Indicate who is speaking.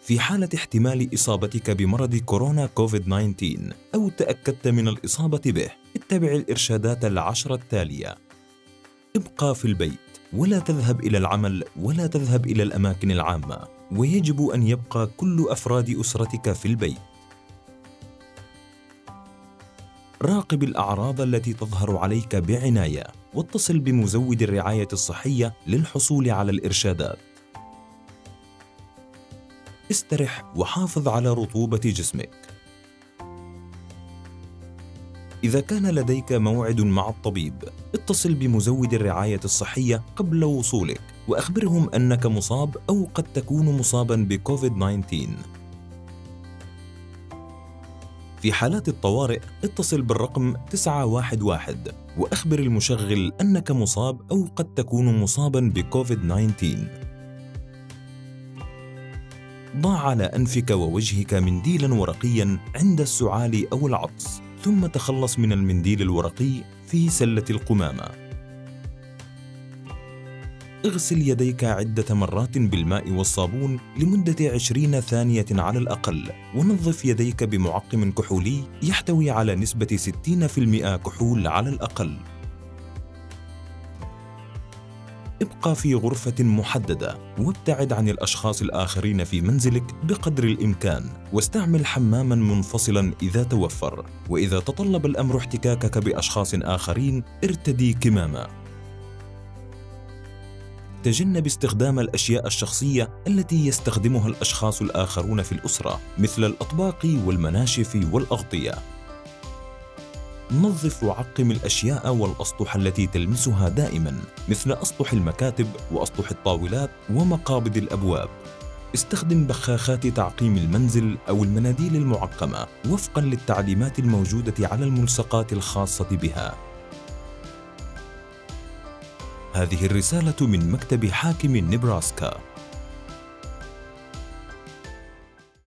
Speaker 1: في حالة احتمال إصابتك بمرض كورونا كوفيد-19 أو تأكدت من الإصابة به، اتبع الإرشادات العشرة التالية. ابقى في البيت، ولا تذهب إلى العمل ولا تذهب إلى الأماكن العامة، ويجب أن يبقى كل أفراد أسرتك في البيت. راقب الأعراض التي تظهر عليك بعناية، واتصل بمزود الرعاية الصحية للحصول على الإرشادات. استرح وحافظ على رطوبة جسمك. إذا كان لديك موعد مع الطبيب، اتصل بمزود الرعاية الصحية قبل وصولك وأخبرهم أنك مصاب أو قد تكون مصاباً بكوفيد-19. في حالات الطوارئ، اتصل بالرقم 911 وأخبر المشغل أنك مصاب أو قد تكون مصاباً بكوفيد-19. ضع على أنفك ووجهك منديلاً ورقياً عند السعال أو العطس، ثم تخلص من المنديل الورقي في سلة القمامة. اغسل يديك عدة مرات بالماء والصابون لمدة 20 ثانية على الأقل، ونظف يديك بمعقم كحولي يحتوي على نسبة 60% كحول على الأقل. ابقى في غرفة محددة، وابتعد عن الأشخاص الآخرين في منزلك بقدر الإمكان، واستعمل حماماً منفصلاً إذا توفر، وإذا تطلب الأمر احتكاكك بأشخاص آخرين ارتدي كمامة. تجنب استخدام الأشياء الشخصية التي يستخدمها الأشخاص الآخرون في الأسرة، مثل الأطباق والمناشف والأغطية. نظف وعقم الأشياء والأسطح التي تلمسها دائماً، مثل أسطح المكاتب وأسطح الطاولات ومقابض الأبواب. استخدم بخاخات تعقيم المنزل أو المناديل المعقمة وفقاً للتعليمات الموجودة على الملصقات الخاصة بها. هذه الرسالة من مكتب حاكم نبراسكا.